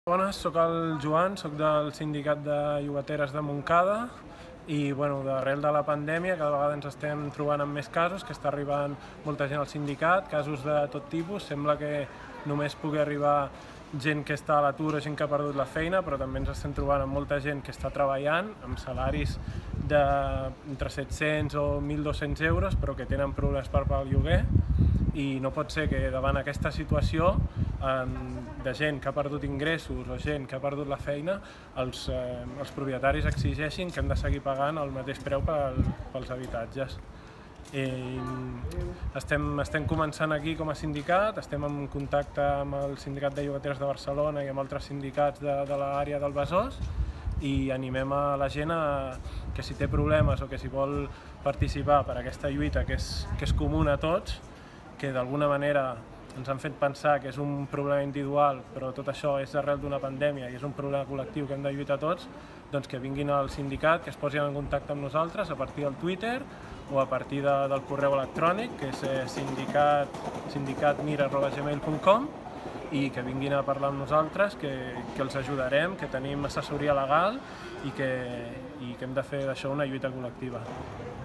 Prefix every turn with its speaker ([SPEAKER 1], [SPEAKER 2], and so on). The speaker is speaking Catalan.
[SPEAKER 1] Bones, soc el Joan, soc del sindicat de llogateres de Montcada i d'arrel de la pandèmia cada vegada ens estem trobant amb més casos, que està arribant molta gent al sindicat, casos de tot tipus. Sembla que només pugui arribar gent que està a l'atur o gent que ha perdut la feina, però també ens estem trobant amb molta gent que està treballant amb salaris d'entre 700 o 1.200 euros, però que tenen problemes per pagar el lloguer. I no pot ser que davant aquesta situació de gent que ha perdut ingressos o gent que ha perdut la feina, els propietaris exigeixin que han de seguir pagant el mateix preu pels habitatges. Estem començant aquí com a sindicat, estem en contacte amb el sindicat de llogateres de Barcelona i amb altres sindicats de l'àrea del Besòs i animem a la gent que si té problemes o que si vol participar per aquesta lluita que és comuna a tots, que d'alguna manera ens han fet pensar que és un problema individual, però tot això és arrel d'una pandèmia i és un problema col·lectiu que hem de lluitar tots, doncs que vinguin al sindicat, que es posin en contacte amb nosaltres a partir del Twitter o a partir del correu electrònic, que és sindicatmir@gmail.com, i que vinguin a parlar amb nosaltres, que els ajudarem, que tenim assessoria legal i que hem de fer d'això una lluita col·lectiva.